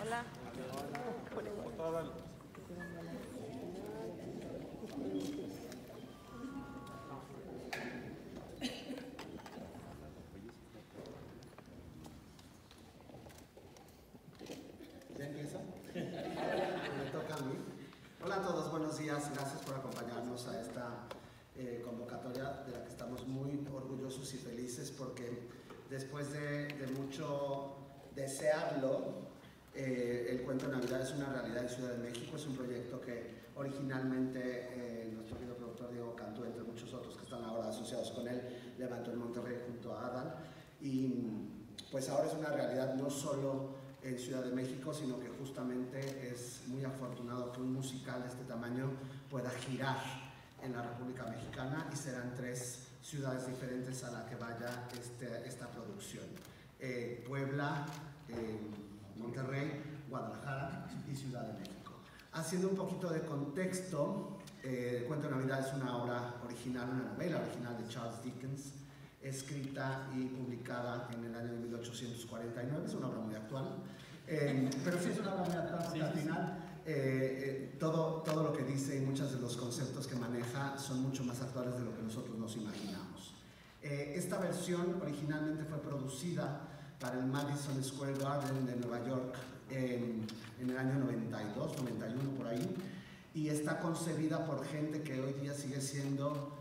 Hola. ¿Ya empieza? Me toca a mí. Hola a todos, buenos días. Gracias por acompañarnos a esta convocatoria de la que estamos muy orgullosos y felices porque después de mucho desearlo, el Cuento de Navidad es una realidad en Ciudad de México. Es un proyecto que originalmente nuestro querido productor Diego Cantú, entre muchos otros que están ahora asociados con él, levantó en Monterrey junto a Adal. Y pues ahora es una realidad no solo en Ciudad de México, sino que justamente es muy afortunado que un musical de este tamaño pueda girar en la República Mexicana y serán 3 ciudades diferentes a la que vaya esta producción. Puebla, Monterrey, Guadalajara y Ciudad de México. Haciendo un poquito de contexto, El Cuento de Navidad es una obra original, una novela original de Charles Dickens, escrita y publicada en el año de 1849, es una obra muy actual, pero sí es una obra muy actual porque al final todo lo que dice y muchos de los conceptos que maneja son mucho más actuales de lo que nosotros nos imaginamos. Esta versión originalmente fue producida para el Madison Square Garden de Nueva York en el año 92, 91 por ahí, y está concebida por gente que hoy día sigue siendo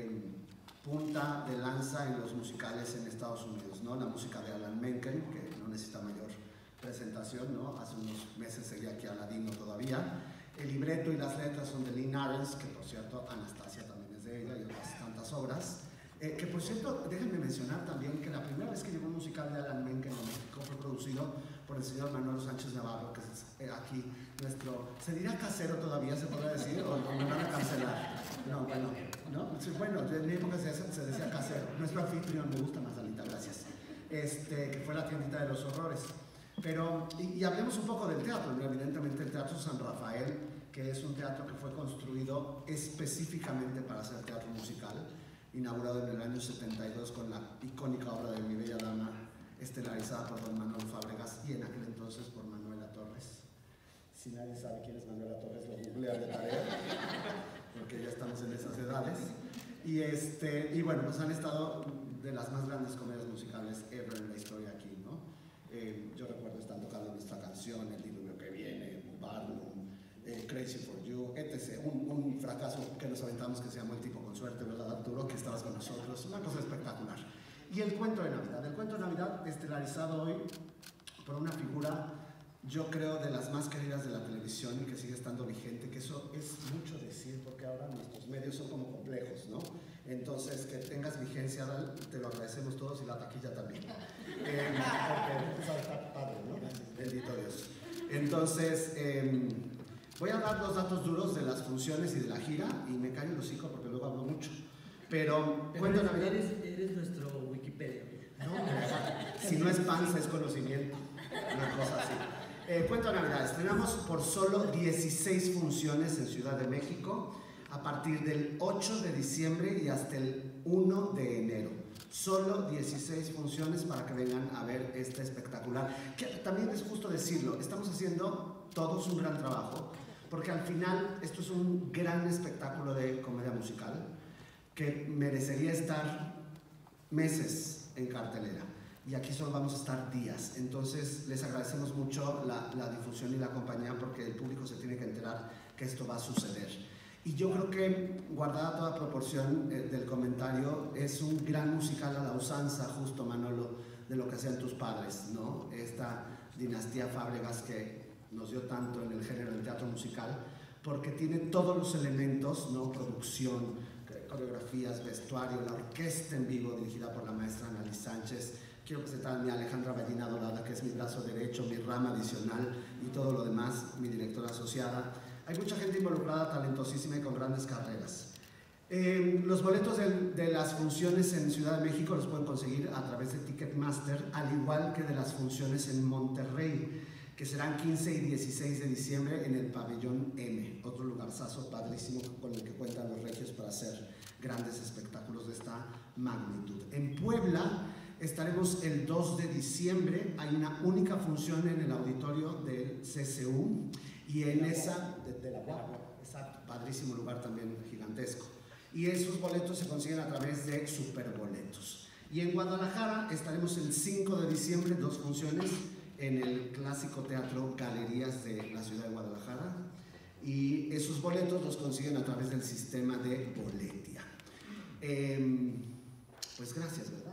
punta de lanza en los musicales en Estados Unidos, ¿no? La música de Alan Menken, que no necesita mayor presentación, ¿no? Hace unos meses seguía aquí Aladino todavía. El libreto y las letras son de Lynn Ahrens, que por cierto Anastasia también es de ella, y otras tantas obras. Que por cierto, déjenme mencionar también que la primera vez que llegó un musical de Alan Menken en México fue producido por el señor Manuel Sánchez Navarro, que es aquí nuestro, ¿se dirá casero todavía, se podría decir? ¿O me van a cancelar? No, bueno, ¿no? Sí, bueno, en mi época se decía casero. Nuestro anfitrión, me gusta más, Alita, gracias. Que fue la tiendita de los horrores. Pero, y hablemos un poco del teatro, ¿no? Evidentemente el Teatro San Rafael, que es un teatro que fue construido específicamente para hacer teatro musical, inaugurado en el año 72 con la icónica obra de Mi Bella Dama, estelarizada por don Manuel Fábregas y en aquel entonces por Manuela Torres. Si nadie sabe quién es Manuela Torres, lo googlean de tarea, porque ya estamos en esas edades. Y bueno, pues han estado de las más grandes comedias musicales ever en la historia aquí, ¿no? Yo recuerdo estar tocando nuestra canción, El diluvio que viene, Barnum, Crazy for You, etc. Un fracaso que nos aventamos que se llamó El tipo con suerte, ¿verdad, Arturo? Que estabas con nosotros, una cosa espectacular. Y El Cuento de Navidad. El Cuento de Navidad estelarizado hoy por una figura, yo creo, de las más queridas de la televisión y que sigue estando vigente, que eso es mucho decir porque ahora nuestros medios son como complejos, ¿no? Entonces, que tengas vigencia, te lo agradecemos todos y la taquilla también. Porque está padre, ¿no? Bendito Dios. Entonces, voy a dar los datos duros de las funciones y de la gira y me callo el hocico porque luego hablo mucho. Pero Cuento de Navidad... Eres nuestro Wikipedia. No, si no es panza es conocimiento, una cosa así. Cuento de Navidad, estrenamos por solo 16 funciones en Ciudad de México a partir del 8 de diciembre y hasta el 1 de enero. Solo 16 funciones para que vengan a ver este espectacular. Que también es justo decirlo, estamos haciendo todos un gran trabajo, porque al final esto es un gran espectáculo de comedia musical que merecería estar meses en cartelera. Y aquí solo vamos a estar días. Entonces les agradecemos mucho la difusión y la compañía porque el público se tiene que enterar que esto va a suceder. Y yo creo que, guardada toda proporción del comentario, es un gran musical a la usanza, justo, Manolo, de lo que hacían tus padres, ¿no? Esta dinastía Fábregas que nos dio tanto en el género del teatro musical, porque tiene todos los elementos, ¿no? Producción, coreografías, vestuario, la orquesta en vivo dirigida por la maestra Annalise Sánchez. Quiero presentar a mi Alejandra Ballina Dorada, que es mi brazo derecho, mi rama adicional y todo lo demás, mi directora asociada. Hay mucha gente involucrada, talentosísima y con grandes carreras. Los boletos de las funciones en Ciudad de México los pueden conseguir a través de Ticketmaster, al igual que de las funciones en Monterrey, que serán 15 y 16 de diciembre en el Pabellón M, otro lugarzazo padrísimo con el que cuentan los regios para hacer grandes espectáculos de esta magnitud. En Puebla Estaremos el 2 de diciembre, hay una única función en el auditorio del CCU y en esa, de la UAP, exacto, padrísimo lugar también, gigantesco. Y esos boletos se consiguen a través de Superboletos. Y en Guadalajara estaremos el 5 de diciembre, 2 funciones en el clásico teatro Galerías de la ciudad de Guadalajara. Y esos boletos los consiguen a través del sistema de Boletia. Pues gracias, ¿verdad?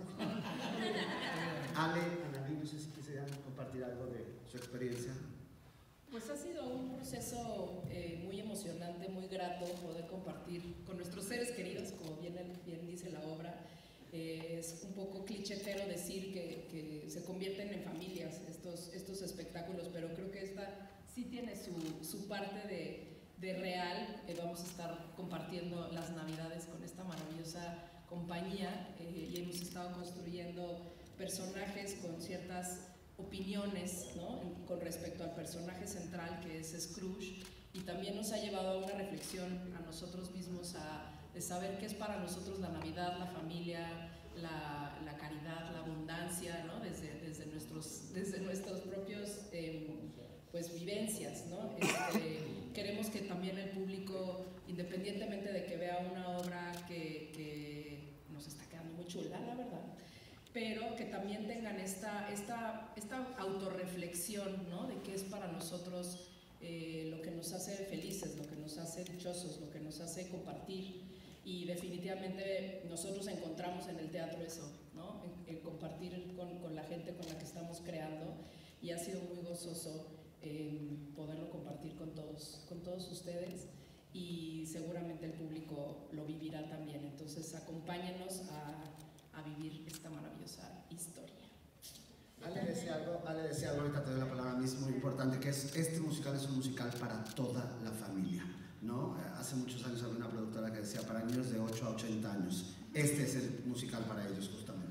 Ale, Analí, no sé si quisieran compartir algo de su experiencia. Pues ha sido un proceso muy emocionante, muy grato poder compartir con nuestros seres queridos, como bien dice la obra. Es un poco clichetero decir que se convierten en familias estos espectáculos, pero creo que esta sí tiene su parte de real. Vamos a estar compartiendo las Navidades con esta maravillosa compañía y hemos estado construyendo personajes con ciertas opiniones, ¿no?, con respecto al personaje central que es Scrooge, y también nos ha llevado a una reflexión a nosotros mismos de saber qué es para nosotros la Navidad, la familia, la caridad, la abundancia, ¿no?, desde nuestros propios pues vivencias, ¿no? Queremos que también el público, independientemente de que vea una obra que nos está quedando muy chula, la verdad, pero que también tengan esta autorreflexión, ¿no?, de qué es para nosotros lo que nos hace felices, lo que nos hace dichosos, lo que nos hace compartir. Y definitivamente nosotros encontramos en el teatro eso, ¿no?, el compartir con la gente con la que estamos creando, y ha sido muy gozoso poderlo compartir con todos ustedes, y seguramente el público lo vivirá también. Entonces acompáñenos a vivir esta maravillosa historia. Ale decía algo, ahorita te doy la palabra, a mí es muy importante, que este musical es un musical para toda la familia, ¿no? Hace muchos años había una productora que decía para niños de 8 a 80 años. Este es el musical para ellos, justamente.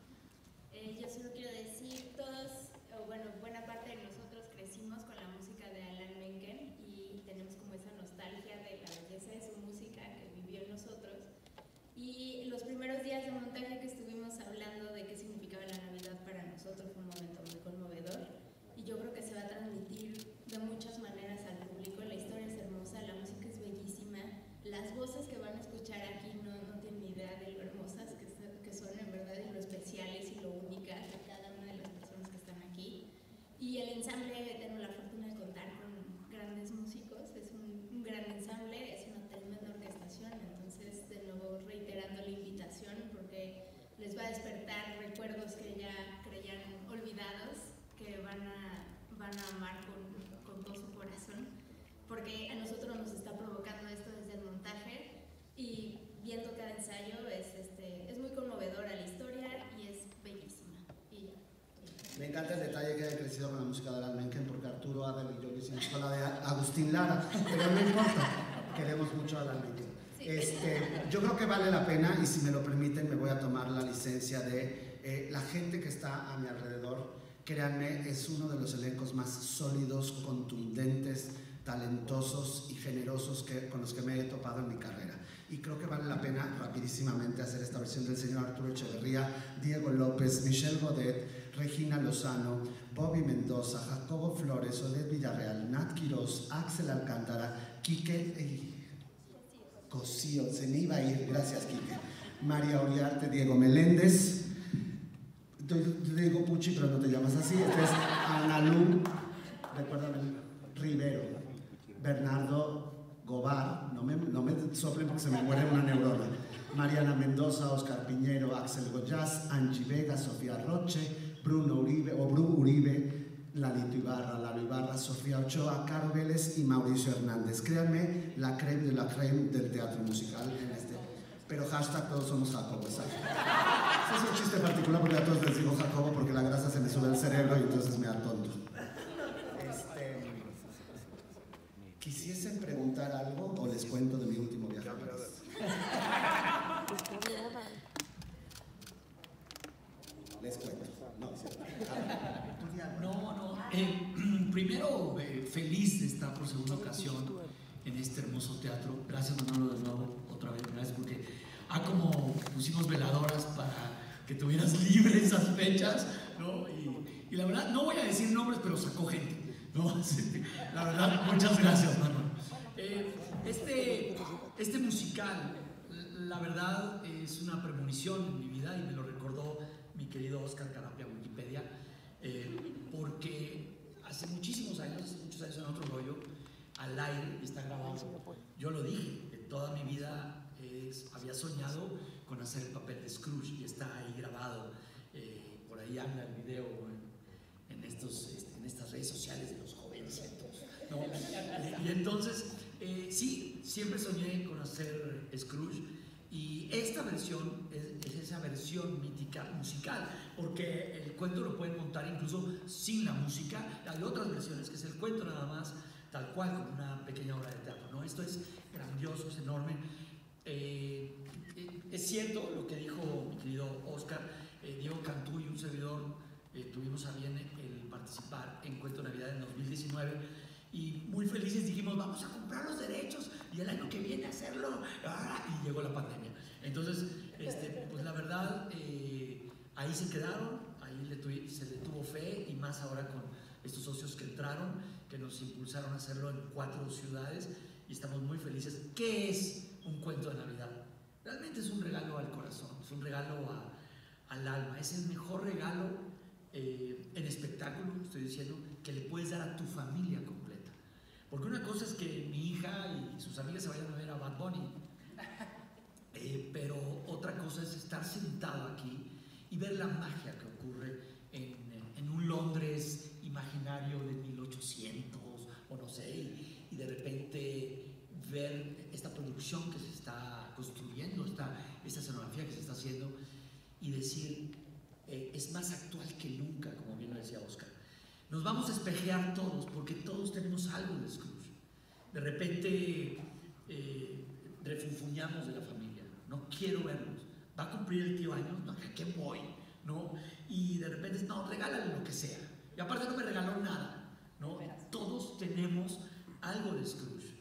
Yo solo quiero decir, buena parte de nosotros crecimos con la música de Alan Menken y tenemos como esa nostalgia de la belleza de su música que vivió en nosotros. Y los primeros días de montaje que estuvimos hablando de qué significaba la Navidad para nosotros fue un momento muy conmovedor, y yo creo que se va a transmitir de muchas maneras al público. La historia es hermosa, la música es bellísima, las voces que van a escuchar aquí no tienen ni idea de lo hermosas que son en verdad, y lo especiales y lo únicas de cada una de las personas que están aquí. Y el ensamble, tengo la fortuna de contar con grandes músicos, es un gran ensamble, es una tremenda orquestación. Entonces, de nuevo reiterando la invitación, porque les va a despertar recuerdos que ya creían olvidados, que van a amar con todo su corazón, porque a nosotros nos está provocando esto desde el montaje, y viendo cada ensayo es muy conmovedora la historia y es bellísima. Me encanta el detalle que haya crecido con la música de Alan Menken, porque Arturo Adel y yo hicimos con la de Agustín Lara, pero no importa, queremos mucho a Alan Menken. Yo creo que vale la pena, y si me lo permiten me voy a tomar la licencia de la gente que está a mi alrededor. Créanme, es uno de los elencos más sólidos, contundentes, talentosos y generosos con los que me he topado en mi carrera. Y creo que vale la pena rapidísimamente hacer esta versión del señor Arturo Echeverría, Diego López, Michelle Godet, Regina Lozano, Bobby Mendoza, Jacobo Flores, Odette Villarreal, Nat Quiroz, Axel Alcántara, Quique Cosío, se me iba a ir, gracias Quique, María Oriarte, Diego Meléndez, te digo Puchi, pero no te llamas así, este es Analú, recuérdame, Rivero, Bernardo Gobar, no me soplen porque se me muere una neurona, Mariana Mendoza, Oscar Piñero, Axel Goyaz, Angie Vega, Sofía Roche, Bru Uribe, Lalito Ibarra, Lalo Ibarra, Sofía Ochoa, Caro Vélez y Mauricio Hernández. Créanme, la creme de la creme del teatro musical en este. Pero hashtag todos somos Jacobo, ¿sabes? Ese es un chiste particular porque a todos les digo Jacobo porque la grasa se me sube al cerebro y entonces me atonto. ¿Quisiesen preguntar algo o les cuento de mi último viaje a París? Les cuento. Primero, feliz de estar por segunda ocasión en este hermoso teatro. Gracias, Manolo, de nuevo, otra vez. Gracias porque como pusimos veladoras para que tuvieras libre esas fechas, ¿no? Y la verdad, no voy a decir nombres, pero sacó gente, ¿no? Sí, la verdad, muchas gracias, Manuel. Este musical, la verdad, es una premonición en mi vida y me lo recordó mi querido Oscar Carapia, Wikipedia, porque hace muchos años en otro rollo, al aire, y está grabado, yo lo dije, que toda mi vida había soñado con hacer el papel de Scrooge y está ahí grabado, por ahí anda el video en estas redes sociales de los jovencitos, ¿no? Y entonces, sí, siempre soñé con hacer Scrooge y esta versión es esa versión mítica musical, porque el cuento lo pueden montar incluso sin la música. Hay otras versiones que es el cuento nada más, tal cual, como una pequeña obra de teatro, ¿no? Esto es grandioso, es enorme. Es cierto lo que dijo mi querido Oscar, Diego Cantú y un servidor tuvimos a bien el participar en Cuento Navidad en 2019 y muy felices dijimos vamos a comprar los derechos y el año que viene hacerlo, y llegó la pandemia. Entonces, pues la verdad, ahí se quedaron, ahí se le tuvo fe y más ahora con estos socios que entraron, que nos impulsaron a hacerlo en 4 ciudades y estamos muy felices. ¿Qué es un cuento de Navidad? Realmente es un regalo al corazón, es un regalo al alma, es el mejor regalo en espectáculo, estoy diciendo, que le puedes dar a tu familia completa. Porque una cosa es que mi hija y sus amigas se vayan a ver a Bad Bunny, pero otra cosa es estar sentado aquí y ver la magia que ocurre en un Londres imaginario de 1800 o no sé, y de repente ver esta producción que se está construyendo, esta escenografía que se está haciendo y decir, es más actual que nunca, como bien lo decía Oscar. Nos vamos a espejear todos, porque todos tenemos algo de Scrooge. De repente refunfuñamos de la familia, no quiero verlos, va a cumplir el tío años, no, ¿a qué voy? ¿No? Y de repente, no, regálale lo que sea. Y aparte no me regaló nada, ¿no? Todos tenemos algo de Scrooge.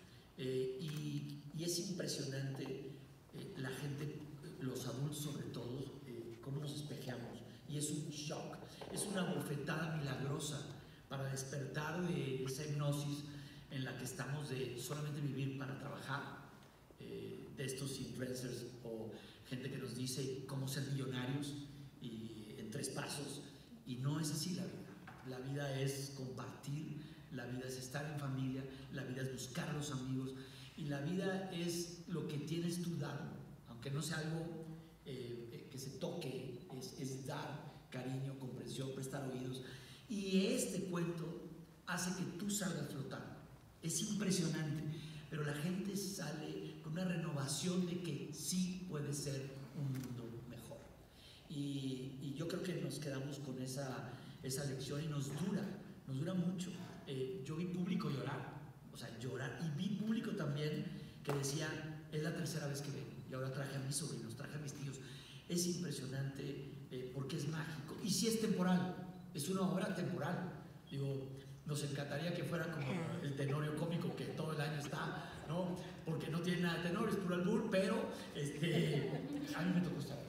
Y es impresionante la gente, los adultos sobre todo, cómo nos espejeamos. Y es un shock, es una bofetada milagrosa para despertar de esa hipnosis en la que estamos de solamente vivir para trabajar, de estos influencers o gente que nos dice cómo ser millonarios y en 3 pasos. Y no es así la vida. La vida es compartir, la vida es estar en familia, la vida es buscar a los amigos y la vida es lo que tienes tú dar, aunque no sea algo que se toque, es dar cariño, comprensión, prestar oídos. Y este cuento hace que tú salgas flotando. Es impresionante, pero la gente sale con una renovación de que sí puede ser un mundo mejor. Y yo creo que nos quedamos con esa lección y nos dura mucho. Yo vi público llorar, y vi público también que decía, es la 3ª vez que vengo y ahora traje a mis sobrinos, traje a mis tíos. Es impresionante porque es mágico y sí es temporal, es una obra temporal. Digo, nos encantaría que fuera como el Tenorio cómico que todo el año está, ¿no? Porque no tiene nada de tenor, es puro albur, pero a mí me tocó estar,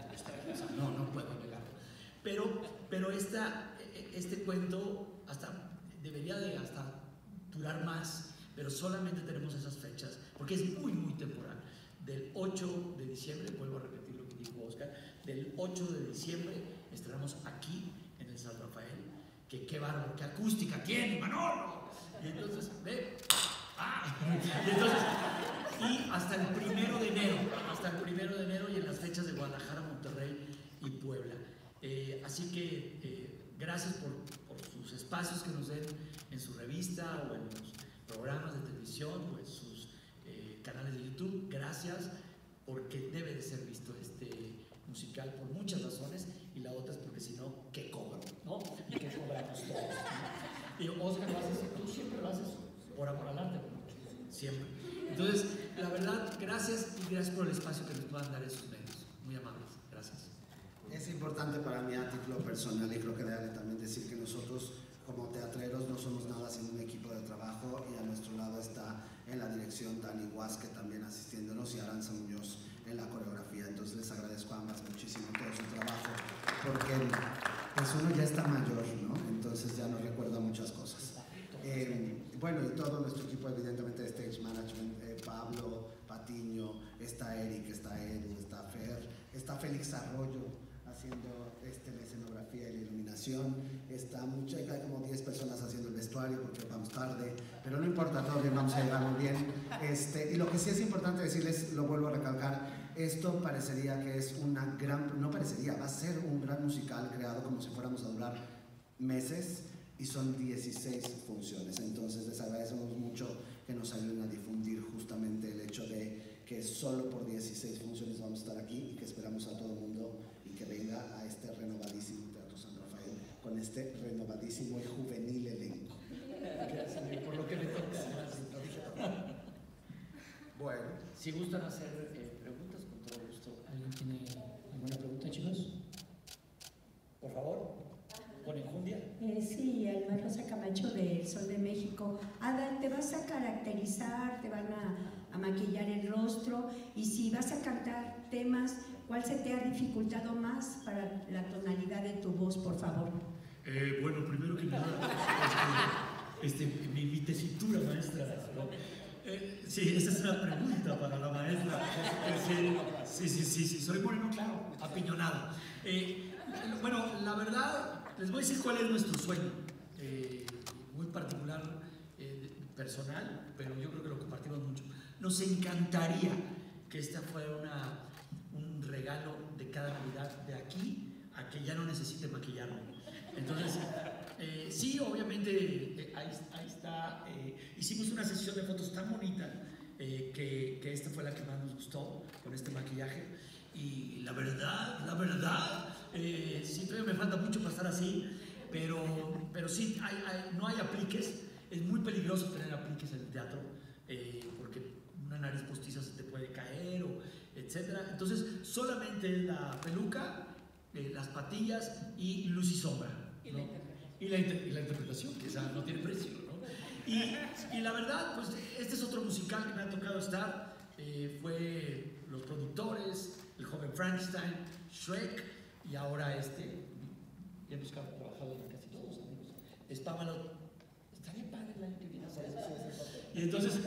no puedo negarlo. Pero este cuento debería de durar más, pero solamente tenemos esas fechas, porque es muy, muy temporal. Del 8 de diciembre, vuelvo a repetir lo que dijo Oscar, del 8 de diciembre estrenamos aquí en el San Rafael, que qué bárbaro, qué acústica tiene, Manolo. Y entonces, y hasta el 1 de enero y en las fechas de Guadalajara, Monterrey y Puebla. Así que gracias por sus espacios que nos den en su revista o en los programas de televisión o en sus canales de YouTube. Gracias, porque debe de ser visto este musical por muchas razones, y la otra es porque si no, ¿qué cobro? ¿No? ¿Y qué cobramos todos? ¿No? Y Oscar, lo haces, tú siempre lo haces por amor al arte, siempre. Entonces, la verdad, gracias, y gracias por el espacio que nos puedan dar esos medios. Muy amables, gracias. Es importante para mí a título personal, y creo que debe también decir que nosotros como teatreros no somos nada sin un equipo de trabajo, y a nuestro lado está en la dirección Dani Guasque también asistiéndonos, y Aranza Muñoz en la coreografía. Entonces les agradezco a ambas muchísimo todo su trabajo, porque pues uno ya está mayor, ¿no? Entonces ya no recuerda muchas cosas. Bueno, y todo nuestro equipo, evidentemente, de Stage Management, Pablo, Patiño, está Eric, está Edu, está Fer, está Félix Arroyo haciendo la escenografía y la iluminación, hay como 10 personas haciendo el vestuario porque vamos tarde, pero no importa, todo bien, vamos a llegar muy bien. Y lo que sí es importante decirles, lo vuelvo a recalcar, esto parecería que es una gran, no parecería, va a ser un gran musical creado como si fuéramos a durar meses, y son 16 funciones. Entonces les agradecemos mucho que nos ayuden a difundir justamente el hecho de que solo por 16 funciones vamos a estar aquí y que esperamos a todo el mundo y que venga a este renovadísimo Teatro San Rafael con este renovadísimo y juvenil elenco. Gracias, por lo que me toca. Bueno, si gustan hacer preguntas, con todo gusto. ¿Alguien tiene alguna pregunta, chicos? Por favor. ¿Con enjundia? Sí, Alma Rosa Camacho de El Sol de México. Ada, ¿te vas a caracterizar? ¿Te van a maquillar el rostro? Y si vas a cantar temas, ¿cuál se te ha dificultado más para la tonalidad de tu voz, por favor? Bueno, primero que nada, mi tesitura, maestra, ¿no? Sí, esa es una pregunta para la maestra. Sí, soy moreno, claro, apiñonado. Bueno, la verdad, les voy a decir cuál es nuestro sueño, muy particular, personal, pero yo creo que lo compartimos mucho. Nos encantaría que esta fuera un regalo de cada Navidad de aquí a que ya no necesite maquillarme. Entonces, sí, obviamente, ahí está. Hicimos una sesión de fotos tan bonita que esta fue la que más nos gustó con este maquillaje. Y la verdad, sí, todavía me falta mucho para estar así, pero sí, no hay apliques. Es muy peligroso tener apliques en el teatro, porque una nariz postiza se te puede caer, etc. Entonces, solamente es la peluca, las patillas y luz y sombra, ¿no? Y la interpretación, que esa no tiene precio, ¿no? Y la verdad, pues este es otro musical que me ha tocado estar. Fue los productores, El Joven Frankenstein, Shrek, y ahora ya hemos trabajado en casi todos, amigos. Estaría padre el año que viene hacer eso. Y entonces,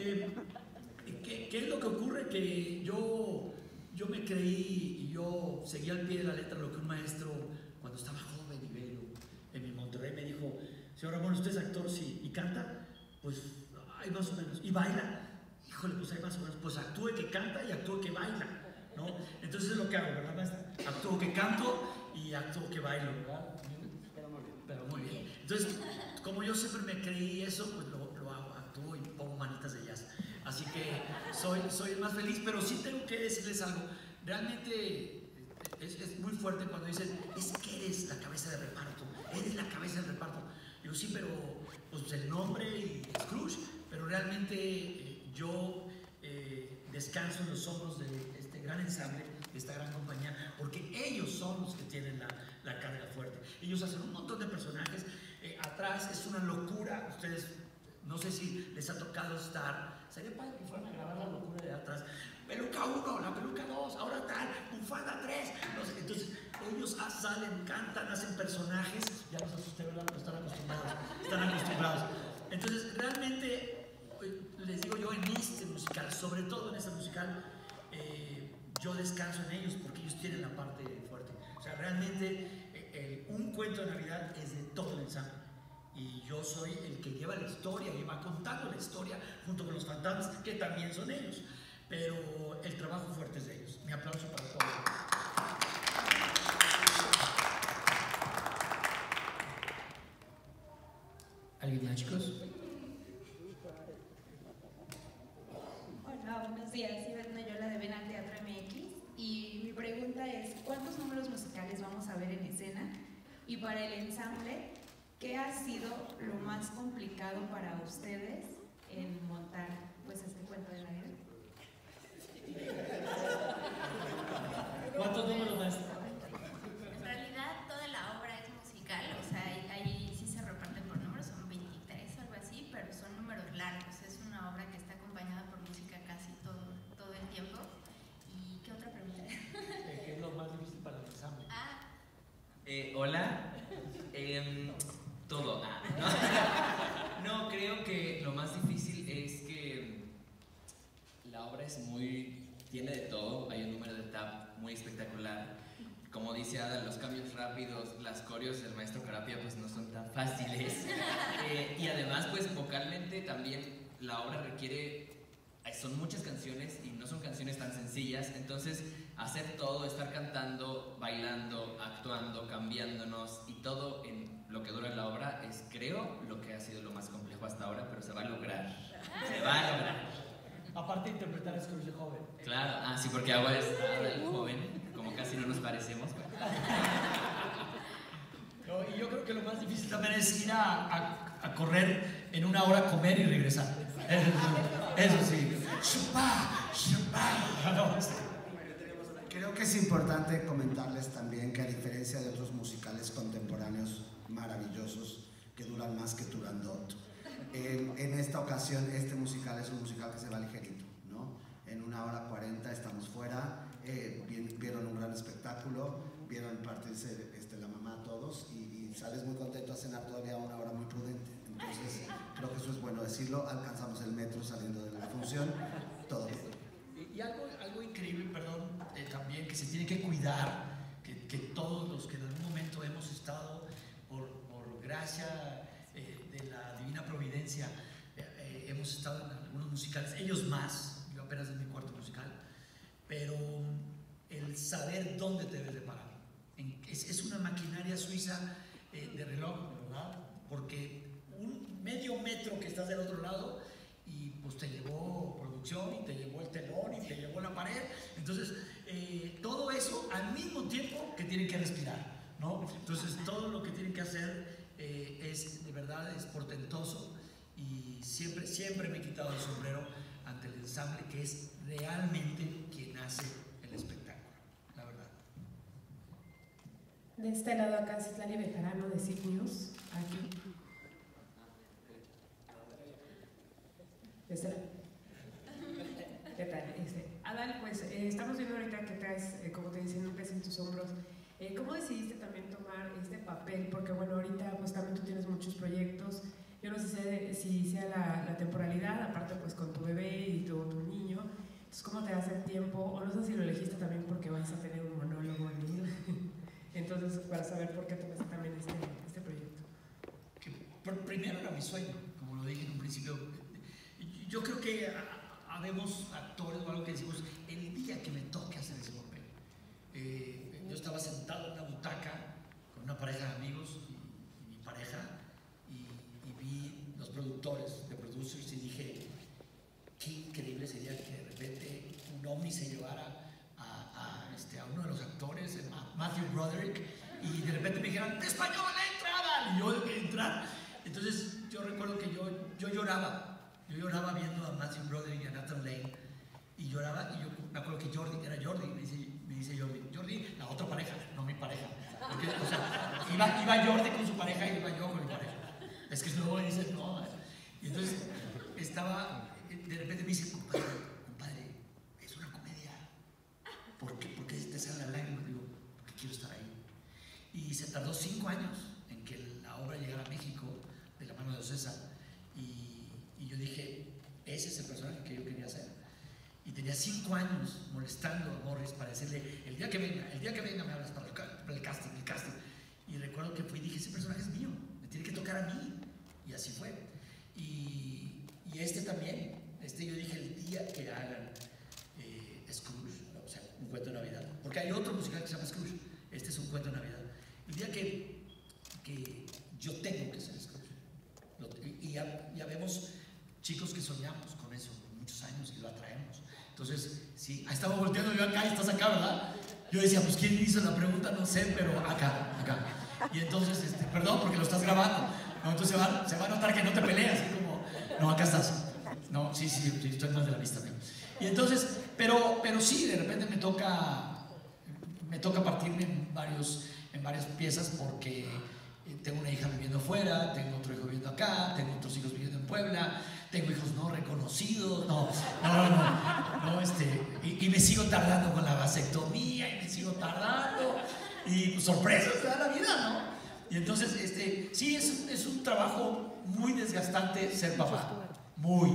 ¿qué es lo que ocurre? Que yo me creí y yo seguí al pie de la letra lo que un maestro, cuando estaba joven y bello, en Monterrey, me dijo: señor Ramón, ¿usted es actor? Sí. ¿Y canta? Pues hay más o menos. ¿Y baila? Híjole, pues hay más o menos. Pues actúe que canta y actúe que baila, ¿no? Entonces es lo que hago, ¿verdad, maestra? Actúo que canto y actúo que bailo, ¿verdad? Pero muy bien. Entonces, como yo siempre me creí eso, pues lo hago, actúo y pongo manitas de jazz. Así que soy el más feliz, pero sí tengo que decirles algo. Realmente es muy fuerte cuando dicen: es que eres la cabeza de reparto, eres la cabeza del reparto. Digo, sí, pero pues el nombre y Scrooge, pero realmente yo descanso en los hombros de este gran ensamble, de esta gran compañía, porque ellos son los que tienen la carga fuerte. Ellos hacen un montón de personajes. Atrás es una locura. Ustedes, no sé si les ha tocado estar. Sería padre que fueran a grabar la locura de atrás. Peluca 1, la peluca 2, ahora tal, bufanda 3. No sé. Entonces, ellos salen, cantan, hacen personajes. Ya los asusté, ¿verdad? Pero están acostumbrados. Entonces, realmente, les digo yo, en este musical, sobre todo en este musical, yo descanso en ellos porque ellos tienen la parte fuerte. O sea, realmente, un cuento de Navidad es de todo el ensamble. Y yo soy el que lleva la historia y va contando la historia junto con los fantasmas, que también son ellos. Pero el trabajo fuerte es de ellos. Mi aplauso para todos. ¿Alguien más, chicos? Hola, buenos días. Ivette Nayola de Ven al Teatro MX. Y mi pregunta es: ¿cuántos números musicales vamos a ver en escena? Y para el ensamble, ¿qué ha sido lo más complicado para ustedes en montar pues este cuento de Navidad? ¿Cuántos números más? En realidad toda la obra es musical, o sea, ahí sí se reparten por números, son 23 o algo así, pero son números largos. Es una obra que está acompañada por música casi todo el tiempo y obra tiene de todo. Hay un número de tap muy espectacular. Como dice Ada, los cambios rápidos, las coreos del maestro Carapia pues no son tan fáciles. Y además pues vocalmente también la obra requiere, son muchas canciones y no son canciones tan sencillas, entonces hacer todo, estar cantando, bailando, actuando, cambiándonos y todo en lo que dura la obra es, creo, lo que ha sido lo más complejo hasta ahora, pero se va a lograr. Se va a lograr. Aparte de interpretar a Scrooge el joven. Claro, sí, porque Agua es el joven, como casi no nos parecemos. No, y yo creo que lo más difícil también es ir a correr en una hora, comer y regresar. Eso sí. Creo que es importante comentarles también que a diferencia de otros musicales contemporáneos maravillosos que duran más que Turandot, en esta ocasión este musical es un musical que se va ligerito, ¿no? En 1 hora 40 estamos fuera, vieron un gran espectáculo, vieron partirse la mamá todos y sales muy contento a cenar todavía 1 hora muy prudente. Entonces creo que eso es bueno decirlo, alcanzamos el metro saliendo de la función, todo bien. Y algo increíble, perdón, también que se tiene que cuidar, que todos los que en algún momento hemos estado por gracia de la divina providencia, hemos estado en algunos musicales, ellos más, yo apenas en mi cuarto musical, pero el saber dónde te debes de parar. Es una maquinaria suiza de reloj, ¿verdad? Porque un medio metro que estás del otro lado y pues te llevó producción y te llevó el telón y te llevó la pared, entonces todo eso al mismo tiempo que tienen que respirar, ¿no? Entonces todo lo que tienen que hacer es de verdad es portentoso y siempre me he quitado el sombrero ante el ensamble que es realmente quien hace el espectáculo, la verdad. De este lado acá Citlali Bejarano de SIG News, aquí. De este lado. ¿Qué tal? Adal, pues estamos viendo ahorita que traes, como te decía, un peso en tus hombros. ¿Cómo decidiste también tomar este papel? Porque bueno, ahorita pues también tú tienes muchos proyectos. Yo no sé si sea la temporalidad, aparte pues con tu bebé y tu niño. Entonces, ¿cómo te das el tiempo? O no sé si lo elegiste también porque vas a tener un monólogo en él. Entonces, para saber por qué tomaste también este proyecto. Primero era mi sueño, como lo dije en un principio. Yo creo que habemos actores o algo que decimos, el día que me toque hacer ese papel. Yo estaba sentado en una butaca con una pareja de amigos y mi pareja y vi los productores, de producers, y dije, qué increíble sería que de repente un ovni se llevara a uno de los actores, Matthew Broderick, y de repente me dijeran, ¡español, entrada! Y yo entrar. Entonces yo recuerdo que yo lloraba. Yo lloraba viendo a Matthew Broderick y a Nathan Lane, y lloraba, y yo me acuerdo que Jordi, me dice Jordi, la otra pareja, no mi pareja, porque, o sea, iba Jordi con su pareja y iba yo con mi pareja, es que luego dice, no, y entonces de repente me dice, compadre, es una comedia, ¿por qué te salen las lágrimas? Digo, porque quiero estar ahí, y se tardó 5 años en que la obra llegara a México, de la mano de Ocesa, y yo dije, ese es el personaje que yo quería hacer. Y tenía 5 años molestando a Morris para decirle, el día que venga me hablas para el casting. Y recuerdo que fui y dije, ese personaje es mío, me tiene que tocar a mí. Y así fue. Y este también, yo dije, el día que hagan Scrooge, o sea, un cuento de Navidad. Porque hay otro musical que se llama Scrooge, este es un cuento de Navidad. El día que yo tengo que ser Scrooge. Y ya vemos chicos que soñamos con eso muchos años y lo atraemos. Entonces, sí, estaba volteando yo acá y estás acá, ¿verdad? Yo decía, pues ¿quién hizo la pregunta? No sé, pero acá. Y entonces, perdón, porque lo estás grabando. No, entonces se va a notar que no te peleas, así como, no, acá estás. No, sí, estoy mal de la vista, amigo. Y entonces, pero sí, de repente me toca partirme en varias piezas porque tengo una hija viviendo fuera, tengo otro hijo viviendo acá, tengo otros hijos viviendo en Puebla, tengo hijos no reconocidos, y me sigo tardando con la vasectomía, y me sigo tardando, y pues, sorpresas te da la vida, ¿no? Y entonces, sí, es un trabajo muy desgastante ser papá, muy.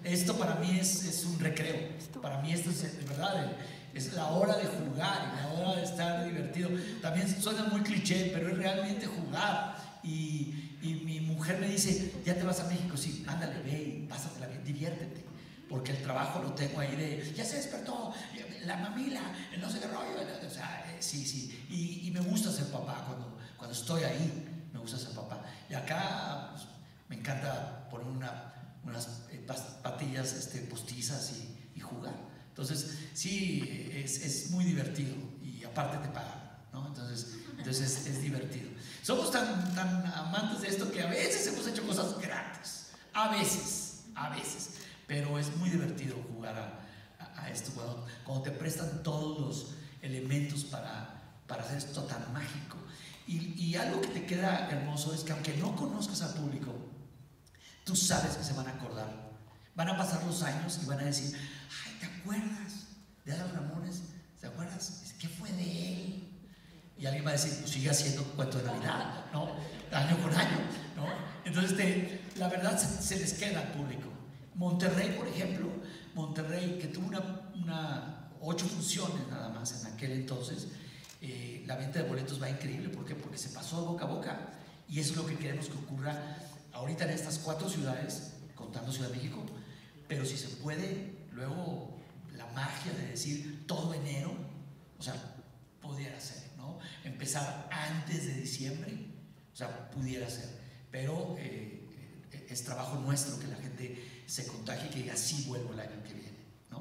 esto para mí es un recreo. Para mí esto es, de verdad, es la hora de jugar, la hora de estar divertido. También suena muy cliché, pero es realmente jugar. Y mi mujer me dice, ¿ya te vas a México? Sí, ándale, ve, pásatela bien, diviértete. Porque el trabajo lo tengo ahí de, ya se despertó, la mamila, no sé qué rollo. O sea, sí. Y me gusta ser papá cuando estoy ahí, me gusta ser papá. Y acá pues, me encanta poner unas patillas postizas y jugar. Entonces, sí, es muy divertido y aparte te pagan, ¿no? Entonces es divertido. Somos tan amantes de esto que a veces hemos hecho cosas gratis. A veces. Pero es muy divertido jugar a esto cuando te prestan todos los elementos para hacer esto tan mágico. Y algo que te queda hermoso es que aunque no conozcas al público, tú sabes que se van a acordar. Van a pasar los años y van a decir, ay, ¿te acuerdas de Adal Ramones? ¿Te acuerdas? ¿Qué fue de él? Y alguien va a decir, pues sigue haciendo cuento de Navidad, ¿no? Año con año, ¿no? Entonces, la verdad se les queda al público. Monterrey, por ejemplo, que tuvo 8 funciones nada más en aquel entonces, la venta de boletos va increíble. ¿Por qué? Porque se pasó de boca a boca. Y eso es lo que queremos que ocurra ahorita en estas 4 ciudades, contando Ciudad de México, pero si se puede, luego la magia de decir todo enero, o sea, pudiera ser, ¿no? Empezar antes de diciembre, o sea, pudiera ser, pero es trabajo nuestro que la gente se contagie y que diga, sí vuelvo el año que viene, ¿no?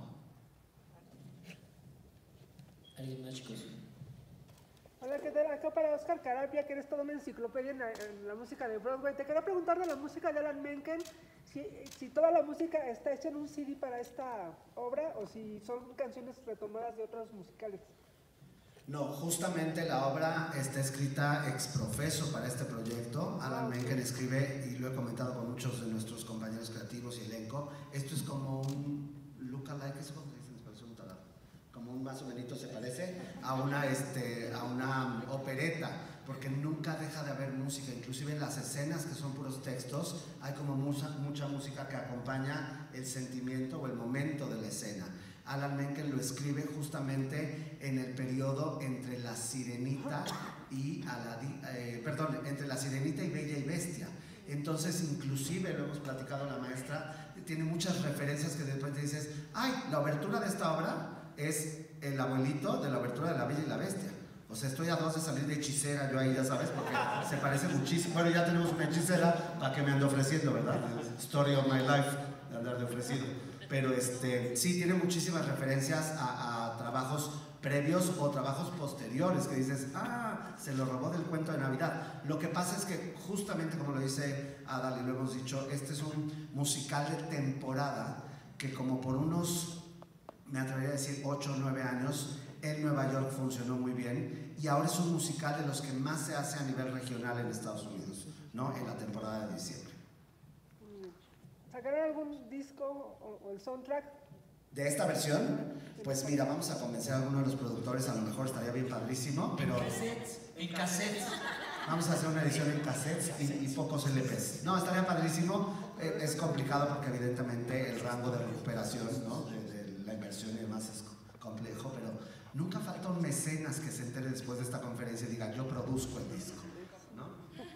¿Alguien más, chicos? Hola, ¿qué tal? Acá para Oscar Carapia, que eres toda una enciclopedia en la música de Broadway. Te quería preguntar de la música de Alan Menken, si toda la música está hecha en un CD para esta obra o si son canciones retomadas de otros musicales. No, justamente la obra está escrita ex profeso para este proyecto. Alan Menken escribe, y lo he comentado con muchos de nuestros compañeros creativos y elenco, esto es como un look-alike, ¿eso cómo se dice? Me pareció un talado. Como un más o menos se parece a una opereta, porque nunca deja de haber música, inclusive en las escenas que son puros textos, hay como mucha música que acompaña el sentimiento o el momento de la escena. Alan Menken lo escribe justamente en el periodo entre La Sirenita y entre La Sirenita y Bella y Bestia. Entonces, inclusive, lo hemos platicado la maestra, tiene muchas referencias que de repente dices, ay, la obertura de esta obra es el abuelito de la obertura de La Bella y la Bestia. O sea, estoy a 2 de salir de hechicera yo ahí, ya sabes, porque se parece muchísimo. Bueno, ya tenemos una hechicera para que me ande ofreciendo, ¿verdad? Story of my life, de andar de ofrecido. Pero sí tiene muchísimas referencias a trabajos previos o trabajos posteriores que dices, se lo robó del cuento de Navidad. Lo que pasa es que justamente como lo dice Adal y lo hemos dicho, este es un musical de temporada que como por unos, me atrevería a decir 8 o 9 años, en Nueva York funcionó muy bien y ahora es un musical de los que más se hace a nivel regional en Estados Unidos, ¿no? En la temporada de diciembre. ¿Sacarán algún disco o el soundtrack? ¿De esta versión? Pues mira, vamos a convencer a alguno de los productores, a lo mejor estaría bien padrísimo, pero... En cassettes. Vamos a hacer una edición en cassettes y pocos LPs. No, estaría padrísimo. Es complicado porque evidentemente el rango de recuperación, ¿no? de la inversión y demás es complejo, pero nunca falta un mecenas que se entere después de esta conferencia y diga, yo produzco el disco, ¿no?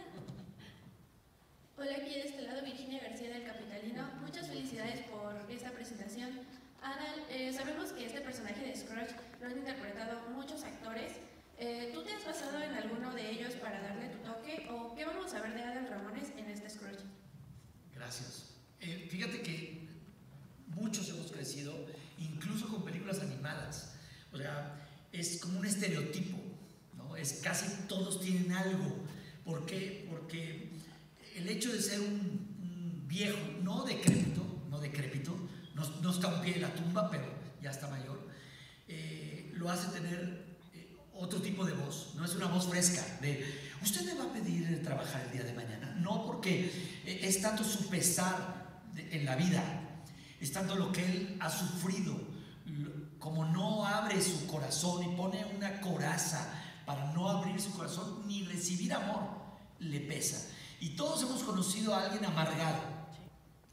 Hola, aquí de este lado Virginia García del Capitalino. Muchas felicidades por esta presentación. Adal, sabemos que este personaje de Scrooge lo han interpretado muchos actores. ¿Tú te has basado en alguno de ellos para darle tu toque? ¿O qué vamos a ver de Adal Ramones en este Scrooge? Gracias. Fíjate que muchos hemos crecido, incluso con películas animadas. O sea, es como un estereotipo, ¿no? Casi todos tienen algo. ¿Por qué? Porque el hecho de ser un viejo, no decrépito, no está a un pie de la tumba, pero ya está mayor, lo hace tener otro tipo de voz, no es una voz fresca de ¿usted me va a pedir trabajar el día de mañana? No, porque es tanto su pesar en la vida, es tanto lo que él ha sufrido, como no abre su corazón y pone una coraza para no abrir su corazón ni recibir amor, le pesa. Y todos hemos conocido a alguien amargado,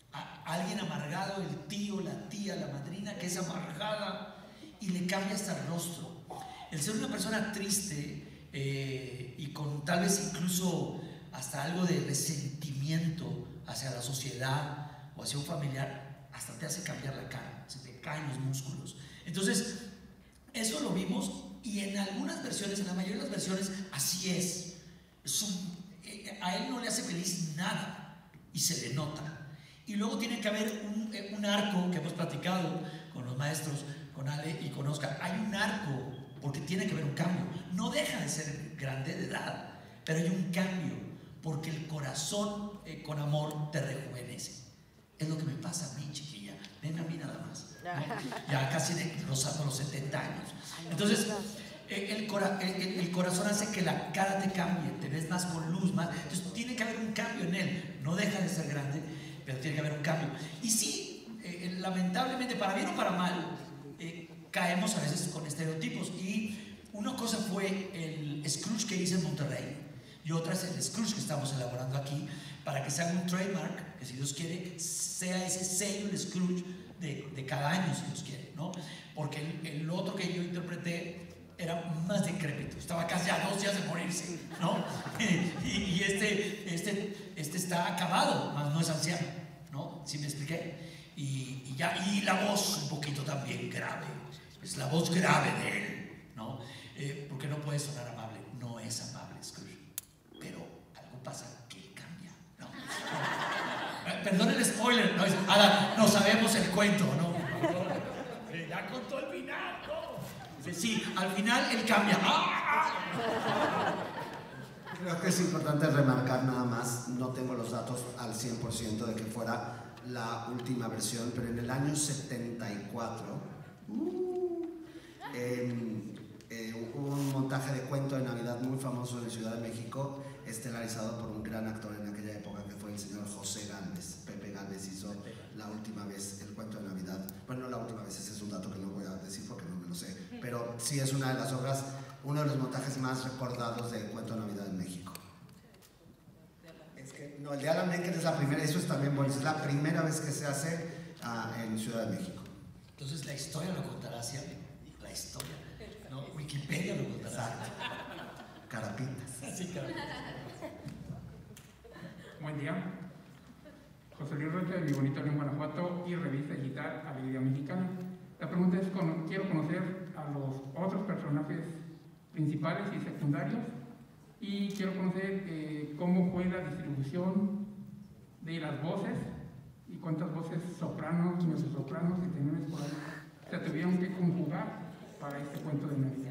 alguien amargado, el tío, la tía, la madrina que es amargada y le cambia hasta el rostro. El ser una persona triste y con tal vez incluso hasta algo de resentimiento hacia la sociedad o hacia un familiar, hasta te hace cambiar la cara, se te caen los músculos. Entonces, eso lo vimos y en algunas versiones, en la mayoría de las versiones, así es. A él no le hace feliz nada y se le nota. Y luego tiene que haber un arco que hemos platicado con los maestros, con Ale y con Oscar. Hay un arco porque tiene que haber un cambio. No deja de ser grande de edad, pero hay un cambio porque el corazón con amor te rejuvenece. Es lo que me pasa a mí, chiquilla. Ven a mí nada más, ¿no? Ya casi rozando los 70 años. Entonces, el corazón hace que la cara te cambie, te ves más con luz, más. Entonces, tiene que haber un cambio en él. No deja de ser grande, pero tiene que haber un cambio. Y sí, lamentablemente, para bien o para mal, caemos a veces con estereotipos. Y una cosa fue el Scrooge que hice en Monterrey, y otra es el Scrooge que estamos elaborando aquí, para que se haga un trademark, que si Dios quiere, sea ese sello, el Scrooge de cada año, si Dios quiere, ¿no? Porque el otro que yo interpreté era más decrépito, estaba casi a 2 días de morirse, ¿no? y este está acabado, más no es anciano, ¿no? ¿Sí me expliqué? Y la voz un poquito también grave, es la voz grave de él, ¿no? Porque no puede sonar amable, no es amable Scrooge, pero algo pasa que cambia, ¿no? Perdón el spoiler, ¿no? No sabemos el cuento, ¿no? Ya contó el final, ¿no? Sí, al final él cambia. Creo que es importante remarcar nada más, no tengo los datos al 100% de que fuera la última versión, pero en el año 74 hubo un montaje de cuento de Navidad muy famoso en Ciudad de México, estelarizado por un gran actor en aquella época que fue el señor José Gálvez. Pepe Gálvez hizo la última vez el cuento de Navidad. Bueno, no la última vez, ese es un dato que no voy a decir porque no me lo sé, pero sí es una de las obras, uno de los montajes más recordados del cuento de Navidad en México. Es que, no, el de Alan Menken es la primera, eso es también bueno, es la primera vez que se hace en Ciudad de México. Entonces la historia lo contará siempre, la historia, ¿no? Wikipedia lo contará. Carapitas. Sí, carapitas. Buen día. José Luis Rocha de Mi Bonito León, Guanajuato y revista digital Alegría Mexicana. La pregunta es, quiero conocer a los otros personajes principales y secundarios y quiero conocer cómo fue la distribución de las voces y cuántas voces sopranos, mezzosopranos y tenores por ahí se tuvieron que conjugar para este cuento de Navidad.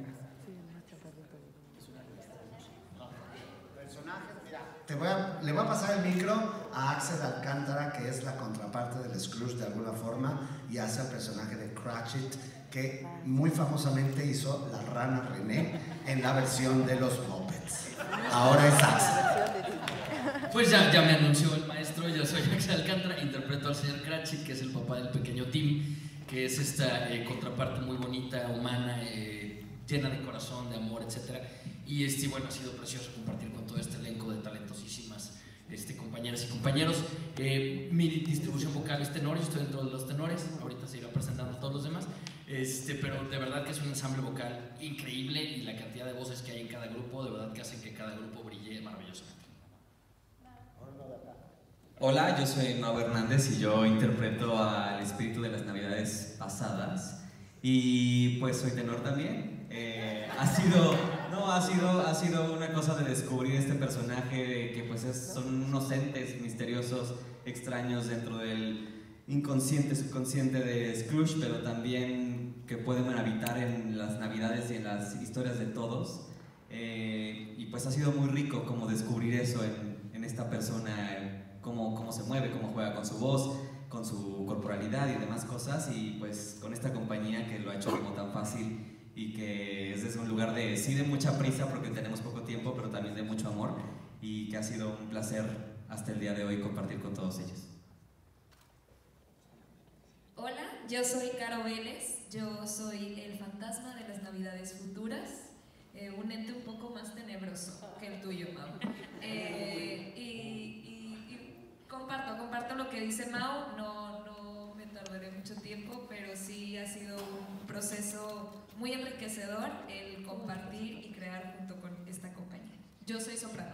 Le voy a pasar el micro a Axel Alcántara, que es la contraparte del Scrooge de alguna forma, y hace el personaje de Cratchit, que muy famosamente hizo la rana René en la versión de los Muppets. Ahora es Axel. Pues ya me anunció el maestro, yo soy Axel Alcántara, interpreto al señor Cratchit, que es el papá del pequeño Tim, que es esta contraparte muy bonita, humana, llena de corazón, de amor, etc. Y bueno, ha sido precioso compartir con todo este elenco de talentosísimas compañeras y compañeros. Mi distribución vocal es tenor, yo estoy dentro de los tenores, ahorita se irá presentando a todos los demás, pero de verdad que es un ensamble vocal increíble y la cantidad de voces que hay en cada grupo, de verdad que hacen que cada grupo brille maravillosamente. Hola, yo soy Mau Hernández y yo interpreto al espíritu de las navidades pasadas y pues soy tenor también. Ha sido una cosa de descubrir este personaje que pues son unos entes misteriosos, extraños dentro del inconsciente, subconsciente de Scrooge, pero también que pueden habitar en las navidades y en las historias de todos. Y pues ha sido muy rico como descubrir eso en esta persona, cómo se mueve, cómo juega con su voz, con su corporalidad y demás cosas, y pues con esta compañía que lo ha hecho como tan fácil y que es desde un lugar de mucha prisa porque tenemos poco tiempo, pero también de mucho amor, y que ha sido un placer hasta el día de hoy compartir con todos ellos. Hola, yo soy Caro Vélez, yo soy el fantasma de las navidades futuras, un ente un poco más tenebroso que el tuyo, Mau. Y comparto lo que dice Mau, no mucho tiempo, pero sí ha sido un proceso muy enriquecedor el compartir y crear junto con esta compañía. Yo soy soprano.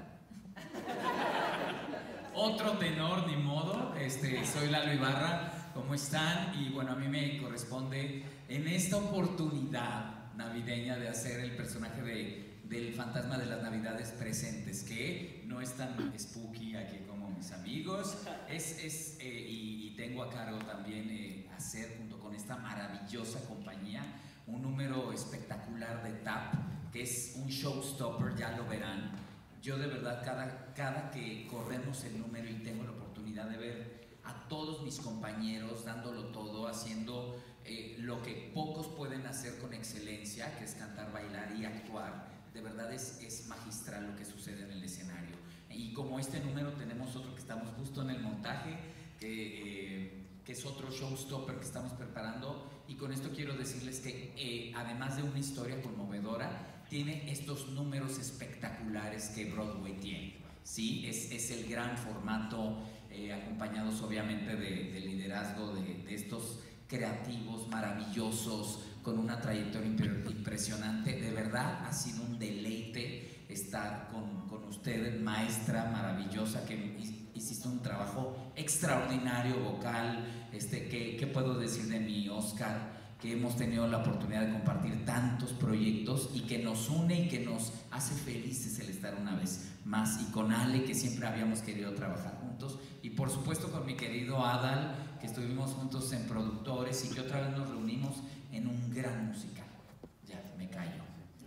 Otro tenor, ni modo. Soy Lalo Ibarra. ¿Cómo están? Y bueno, a mí me corresponde en esta oportunidad navideña de hacer el personaje del fantasma de las Navidades presentes, que no es tan spooky aquí como mis amigos. Y tengo a cargo también hacer junto con esta maravillosa compañía un número espectacular de tap, que es un showstopper, ya lo verán. Yo de verdad cada que corremos el número y tengo la oportunidad de ver a todos mis compañeros dándolo todo, haciendo lo que pocos pueden hacer con excelencia, que es cantar, bailar y actuar, de verdad es magistral lo que sucede en el escenario. Y como este número tenemos otro que estamos justo en el montaje, que es otro showstopper que estamos preparando, y con esto quiero decirles que además de una historia conmovedora, tiene estos números espectaculares que Broadway tiene. Sí, es el gran formato, acompañados obviamente del liderazgo de estos creativos maravillosos con una trayectoria impresionante. De verdad ha sido un deleite estar con ustedes, maestra maravillosa, que hiciste un trabajo extraordinario vocal. ¿Qué puedo decir de mi Oscar? Que hemos tenido la oportunidad de compartir tantos proyectos y que nos une y que nos hace felices el estar una vez más, y con Ale, que siempre habíamos querido trabajar juntos, y por supuesto con mi querido Adal, que estuvimos juntos en Productores y que otra vez nos reunimos en un gran musical. Ya, me callo.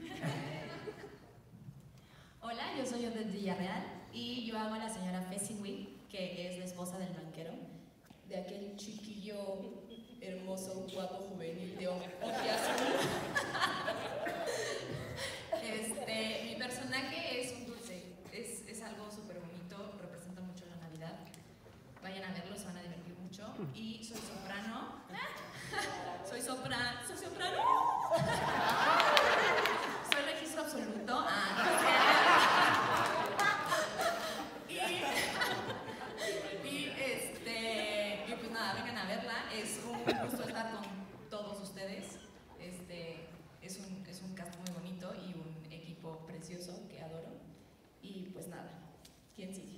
Hola, yo soy Odette Villarreal y yo hago a la señora Fezziwig, que es la esposa del banquero, de aquel chiquillo hermoso, guapo, juvenil, de ojiazul. Mi personaje es un dulce, es algo súper bonito, representa mucho la Navidad. Vayan a verlo, se van a divertir mucho. Y soy soprano. Soy soprano. Soy registro absoluto. Y pues nada, vengan a verla. Es un gusto estar con todos ustedes. Es un cast muy bonito y un equipo precioso que adoro. Y pues nada, ¿quién sigue?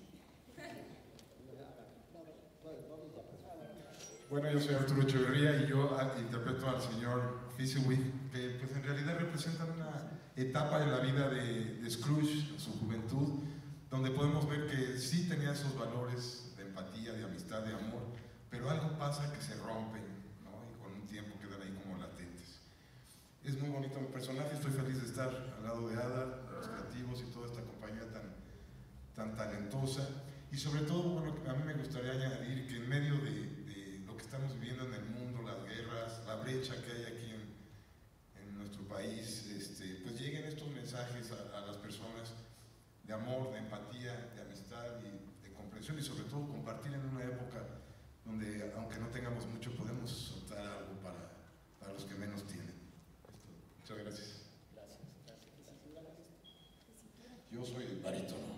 Bueno, yo soy Arturo Echeverría y yo interpreto al señor Fezziwig, que pues en realidad representan una etapa en la vida de Scrooge, en su juventud, donde podemos ver que sí tenía esos valores de empatía, de amistad, de amor, pero algo pasa que se rompen, ¿no? Y con un tiempo quedan ahí como latentes. Es muy bonito mi personaje, estoy feliz de estar al lado de Ada, de los creativos y toda esta compañía tan talentosa. Y sobre todo, bueno, a mí me gustaría añadir que en medio de lo que estamos viviendo en el mundo, las guerras, la brecha que hay aquí en nuestro país, pues lleguen estos mensajes a las personas de amor, de empatía, de amistad y de comprensión, y sobre todo compartir en una época donde, aunque no tengamos mucho, podemos soltar algo para los que menos tienen. Muchas gracias. Yo soy el barítono.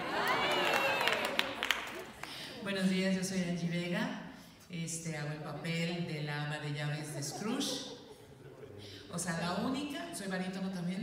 Buenos días, yo soy Angie Vega. Hago el papel de la ama de llaves de Scrooge. O sea, la única, soy barítono también.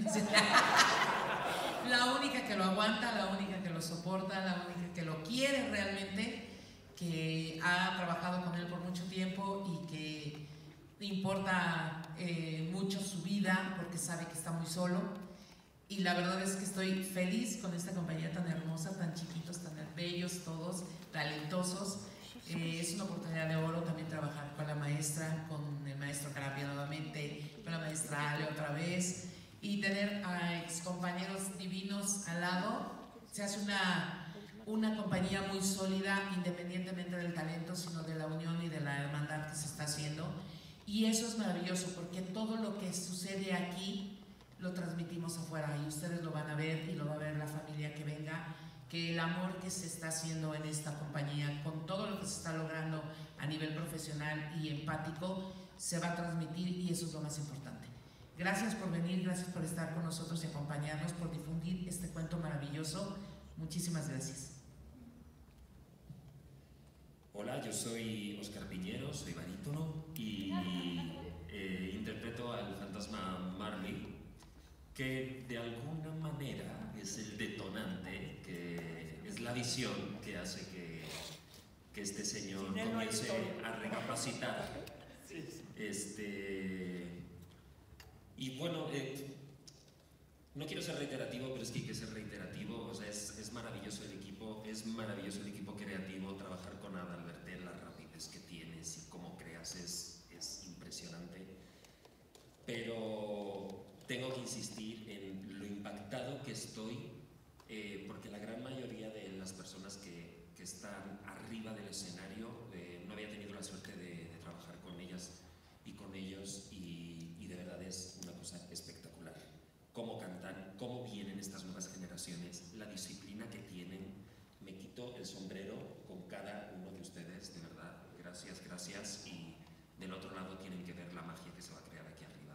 La única que lo aguanta, la única que lo soporta, la única que lo quiere realmente, que ha trabajado con él por mucho tiempo y que le importa mucho su vida porque sabe que está muy solo. Y la verdad es que estoy feliz con esta compañía tan hermosa, tan chiquitos, tan bellos todos, talentosos. Es una oportunidad de oro también trabajar con la maestra, con el maestro Carapia nuevamente, con la maestra Ale otra vez, y tener a ex compañeros divinos al lado. Se hace una compañía muy sólida, independientemente del talento, sino de la unión y de la hermandad que se está haciendo. Y eso es maravilloso, porque todo lo que sucede aquí lo transmitimos afuera, y ustedes lo van a ver y lo va a ver la familia que venga, que el amor que se está haciendo en esta compañía, con todo lo que se está logrando a nivel profesional y empático, se va a transmitir, y eso es lo más importante. Gracias por venir, gracias por estar con nosotros y acompañarnos, por difundir este cuento maravilloso. Muchísimas gracias. Hola. Hola, yo soy Óscar Piñero, soy barítono y interpreto al fantasma Marley, que de alguna manera es el detonante, que es la visión que hace que este señor comience a recapacitar. Y bueno, no quiero ser reiterativo, pero es que hay que ser reiterativo. O sea, es maravilloso el equipo, creativo. Trabajar con Adalberté, la rapidez que tienes y cómo creas es impresionante. Pero tengo que insistir en lo impactado que estoy, porque la gran mayoría de las personas que están arriba del escenario, no había tenido la suerte de trabajar con ellas y con ellos, y de verdad es una cosa espectacular. Cómo cantan, cómo vienen estas nuevas generaciones, la disciplina que tienen. Me quito el sombrero con cada uno de ustedes, de verdad. Gracias, gracias. Y del otro lado tienen que ver la magia que se va a crear aquí arriba,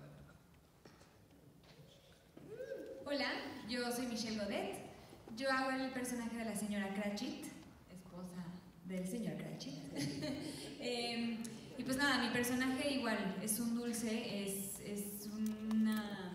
de verdad. Hola, yo soy Michelle Godet. Yo hago el personaje de la señora Cratchit, esposa del señor Cratchit. Y pues nada, mi personaje igual es un dulce, es una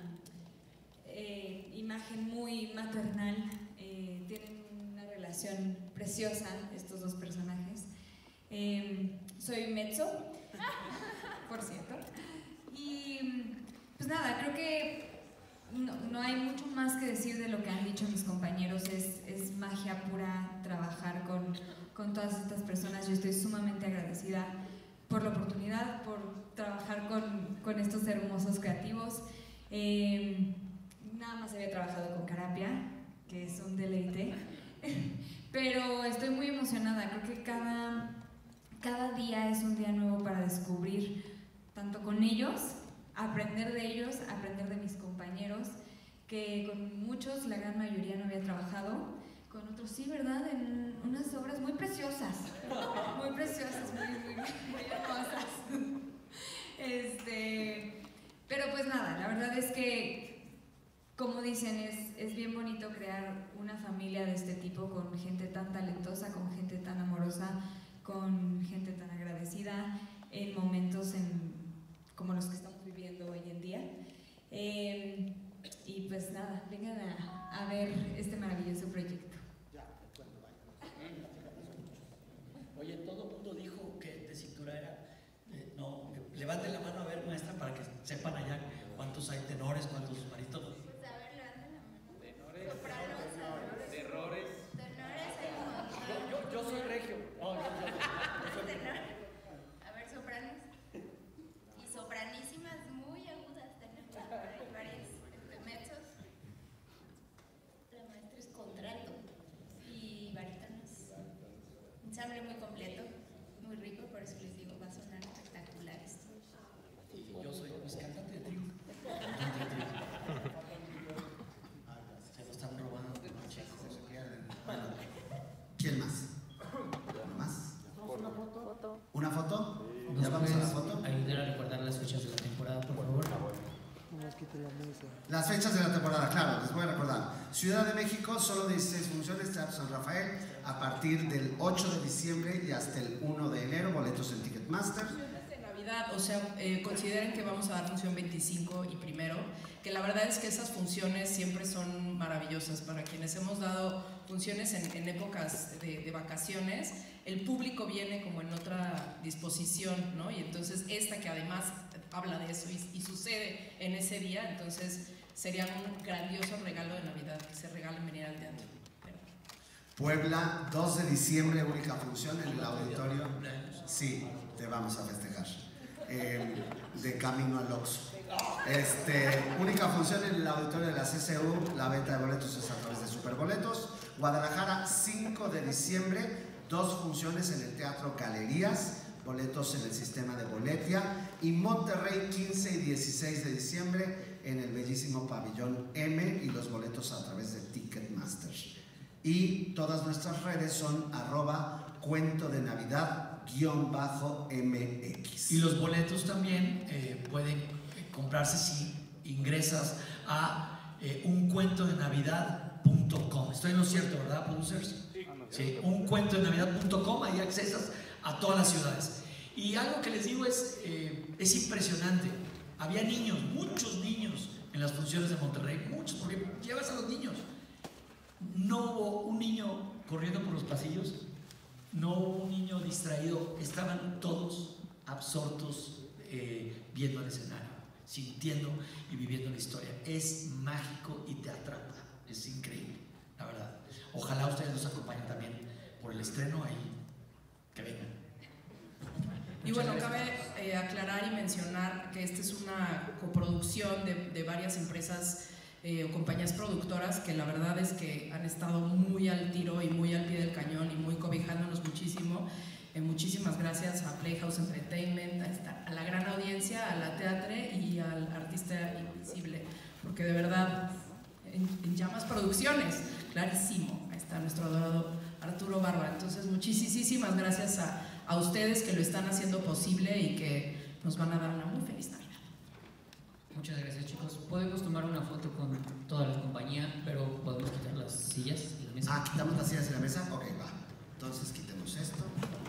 imagen muy maternal. Tienen una relación preciosa estos dos personajes. Soy mezzo, por cierto. Y pues nada, creo que no hay mucho más que decir de lo que han dicho mis compañeros. Es magia pura trabajar con todas estas personas. Yo estoy sumamente agradecida por la oportunidad, por trabajar con estos hermosos creativos. Nada más había trabajado con Carapia, que es un deleite, pero estoy muy emocionada. Creo que cada día es un día nuevo para descubrir, tanto con ellos, aprender de ellos, aprender de mis compañeros, que con muchos, la gran mayoría, no había trabajado, con otros sí, ¿verdad? En unas obras muy preciosas, muy hermosas. Pero pues nada, la verdad es que, como dicen, es bien bonito crear una familia de este tipo, con gente tan talentosa, con gente tan amorosa, con gente tan agradecida en momentos como los que estamos viviendo hoy en día. Y pues nada, vengan a ver este maravilloso proyecto. Oye, todo el mundo dijo que de cintura era. No, levanten la mano a ver, maestra, para que sepan allá cuántos hay tenores, cuántos barítonos. Pues a ver, levanten la mano. Tenores, sopranos, terrores. Tenores hay un montón. Yo soy regio. No, yo soy tenor. A ver, sopranos. Y sopranísimas muy agudas tenemos. Hay varias. Mezzos. La maestra es contralto. Y barítonos. Ensamble muy completo, muy rico, por eso les digo, va a sonar espectacular esto. Yo soy pues cantante de trío. Se lo están robando, chicos. Bueno, ¿quién más? ¿Uno más? ¿Una foto? ¿Una foto? ¿Nos ¿Ya vamos a la puedes foto? ayudar a recordar las fechas de la temporada, por favor? Las fechas de la temporada, claro, les voy a recordar. Ciudad de México, solo 16 funciones, Teatro San Rafael, a partir del 8 de diciembre y hasta el 1 de enero, boletos en Ticketmaster. De Navidad, o sea, consideren que vamos a dar función 25 y primero, que la verdad es que esas funciones siempre son maravillosas. Para quienes hemos dado funciones en épocas de vacaciones, el público viene como en otra disposición, ¿no? Y entonces esta, que además habla de eso y sucede en ese día, entonces sería un grandioso regalo de Navidad que se regalen venir al teatro. Puebla, 2 de diciembre, única función en el auditorio. Sí, te vamos a festejar. De camino al Oxxo. Única función en el auditorio de la CCU. La venta de boletos es a través de Superboletos. Guadalajara, 5 de diciembre, 2 funciones en el Teatro Galerías, boletos en el sistema de Boletia. Y Monterrey, 15 y 16 de diciembre en el bellísimo Pabellón M, y los boletos a través de Ticketmaster. Y todas nuestras redes son @cuentodenavidad_MX. Y los boletos también pueden comprarse si ingresas a uncuentodenavidad.com. Estoy en lo cierto, ¿verdad, producers? Sí, uncuentodenavidad.com. Ahí accesas a todas las ciudades. Y algo que les digo es impresionante. Había niños, muchos niños en las funciones de Monterrey, muchos, porque llevas a los niños. No hubo un niño corriendo por los pasillos, no hubo un niño distraído, estaban todos absortos viendo el escenario, sintiendo y viviendo la historia. Es mágico y te atrapa, es increíble, la verdad. Ojalá ustedes nos acompañen también por el estreno ahí, que vengan. Y bueno, cabe aclarar y mencionar que esta es una coproducción de varias empresas o compañías productoras que la verdad es que han estado muy al tiro y muy al pie del cañón y muy cobijándonos muchísimo. Muchísimas gracias a Playhouse Entertainment, a la gran audiencia, a la Teatre y al Artista Invisible, porque de verdad en Llamas Producciones, clarísimo, ahí está nuestro adorado Arturo Barba. Entonces muchísimas gracias a ustedes que lo están haciendo posible y que nos van a dar una muy feliz Navidad. Muchas gracias, chicos. Podemos tomar una foto con toda la compañía, pero podemos quitar las sillas y la mesa. ¿Quitamos las sillas y la mesa? Ok, va. Entonces quitemos esto.